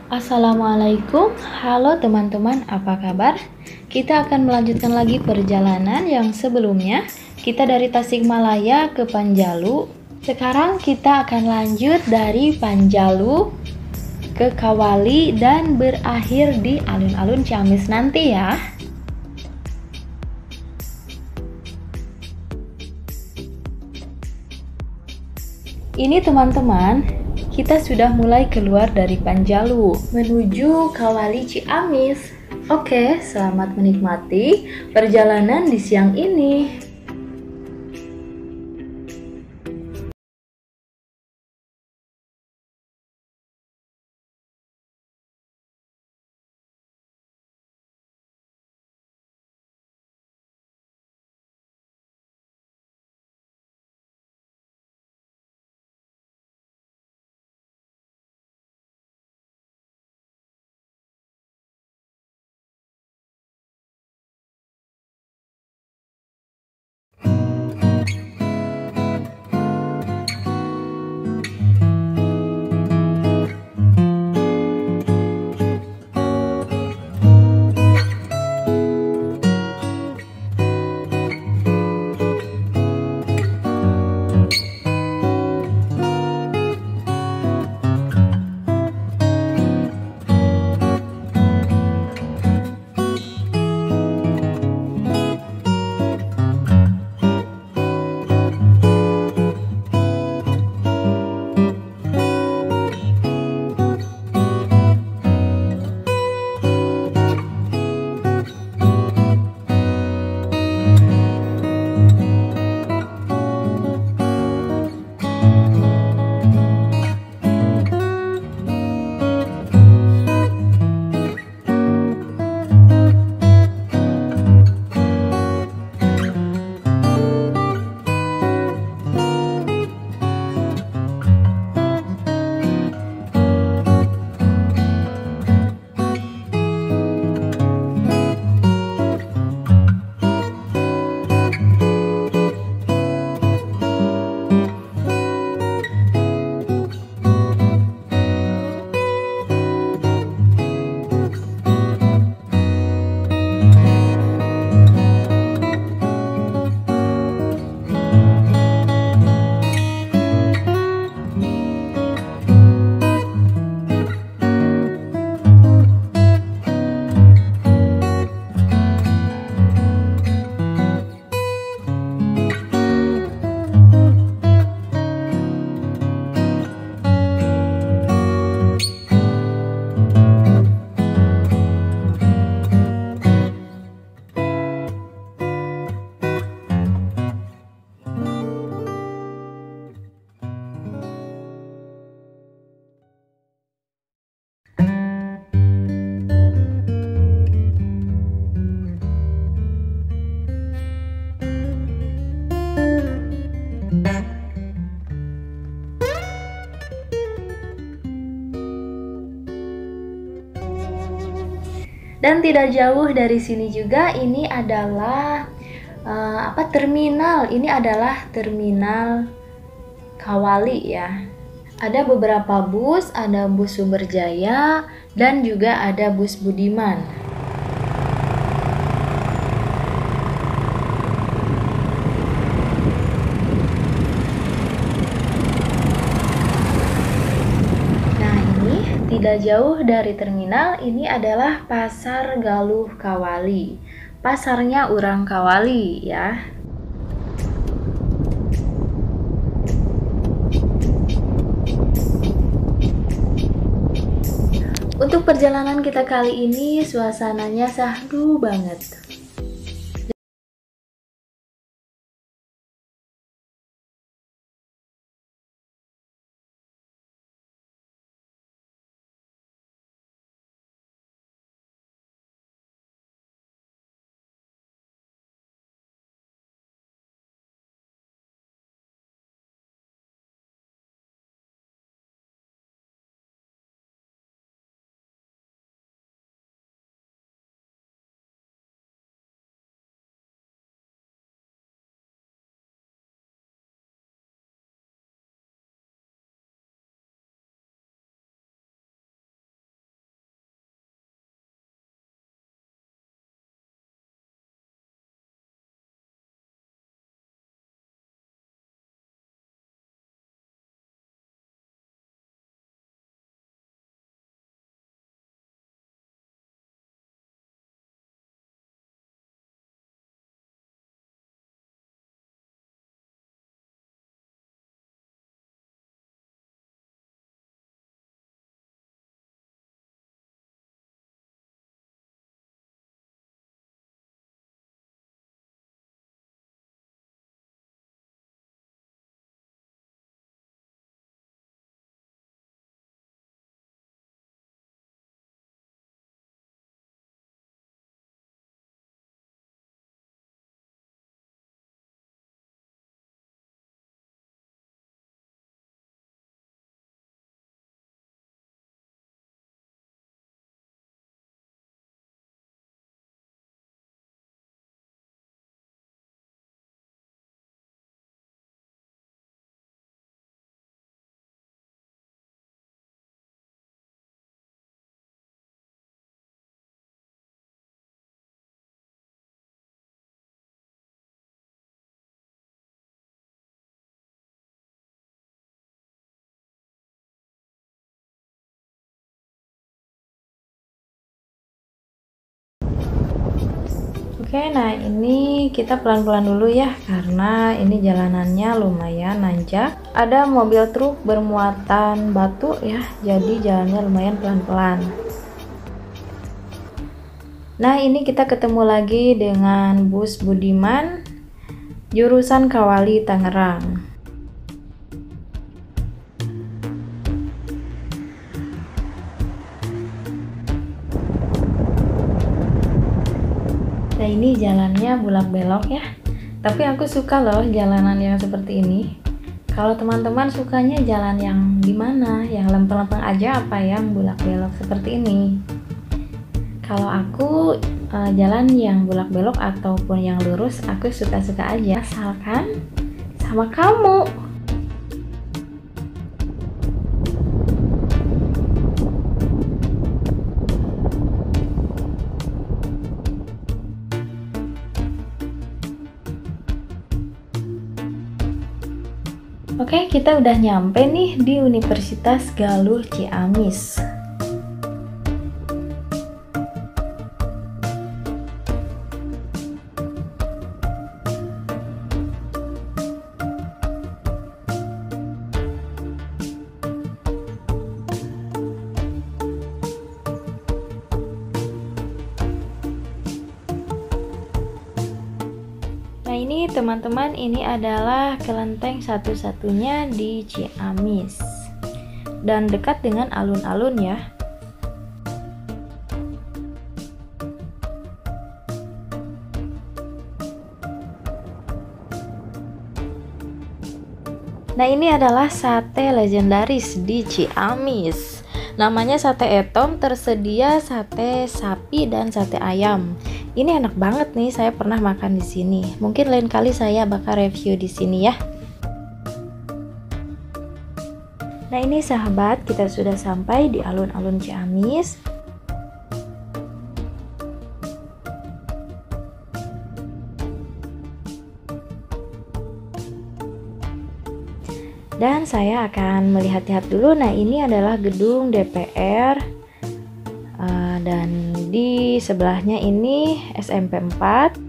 Assalamualaikum, halo teman-teman, apa kabar? Kita akan melanjutkan lagi perjalanan yang sebelumnya. Kita dari Tasikmalaya ke Panjalu. Sekarang kita akan lanjut dari Panjalu ke Kawali dan berakhir di alun-alun Ciamis nanti ya. Ini teman-teman, kita sudah mulai keluar dari Panjalu menuju Kawali Ciamis. Oke, selamat menikmati perjalanan di siang ini. Dan tidak jauh dari sini juga ini adalah terminal. Ini adalah terminal Kawali ya. Ada beberapa bus, ada bus Sumberjaya dan juga ada bus Budiman. Tidak jauh dari terminal, ini adalah Pasar Galuh Kawali. Pasarnya orang Kawali ya. Untuk perjalanan kita kali ini suasananya syahdu banget. Oke, nah ini kita pelan-pelan dulu ya, karena ini jalanannya lumayan nanjak. Ada mobil truk bermuatan batu ya, jadi jalannya lumayan pelan-pelan. Nah, ini kita ketemu lagi dengan bus Budiman, jurusan Kawali, Tangerang. Nah, ini jalannya bulak belok ya, tapi aku suka loh jalanan yang seperti ini. Kalau teman-teman sukanya jalan yang gimana, yang lempeng-lempeng aja apa yang bulak belok seperti ini? Kalau aku jalan yang bulak belok ataupun yang lurus, aku suka-suka aja, asalkan sama kamu. Oke, kita udah nyampe nih di Universitas Galuh Ciamis. Nah ini teman-teman, ini adalah kelenteng satu-satunya di Ciamis dan dekat dengan alun-alun ya. Nah ini adalah sate legendaris di Ciamis. Namanya sate etom, tersedia sate sapi dan sate ayam. Ini enak banget nih, saya pernah makan di sini. Mungkin lain kali saya bakal review di sini ya. Nah ini sahabat, kita sudah sampai di alun-alun Ciamis. Dan saya akan melihat-lihat dulu. Nah ini adalah gedung DPR. Dan di sebelahnya ini SMP 4.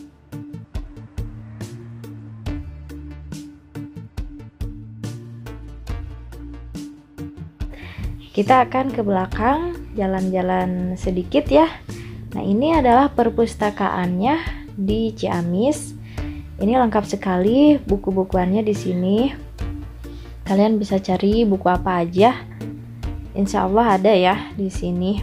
Kita akan ke belakang, jalan-jalan sedikit ya. Nah ini adalah perpustakaannya di Ciamis. Ini lengkap sekali buku-bukuannya di sini. Kalian bisa cari buku apa aja. Insya Allah ada ya di sini.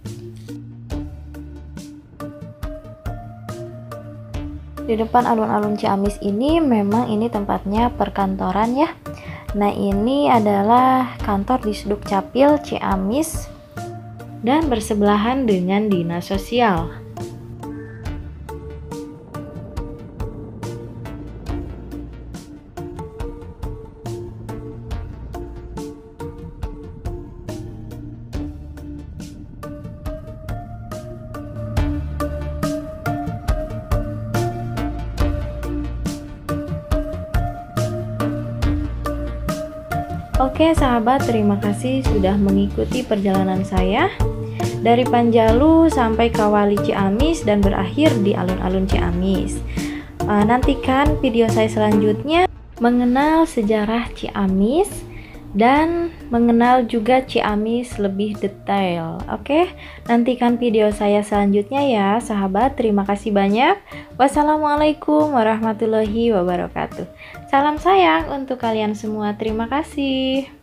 Di depan alun-alun Ciamis ini memang ini tempatnya perkantoran ya. Nah ini adalah kantor di Suduk Capil Ciamis dan bersebelahan dengan Dinas Sosial. Oke sahabat, terima kasih sudah mengikuti perjalanan saya dari Panjalu sampai Kawali Ciamis dan berakhir di alun-alun Ciamis. Nantikan video saya selanjutnya mengenal sejarah Ciamis dan mengenal juga Ciamis lebih detail. Oke, nantikan video saya selanjutnya ya sahabat. Terima kasih banyak. Wassalamualaikum warahmatullahi wabarakatuh. Salam sayang untuk kalian semua. Terima kasih.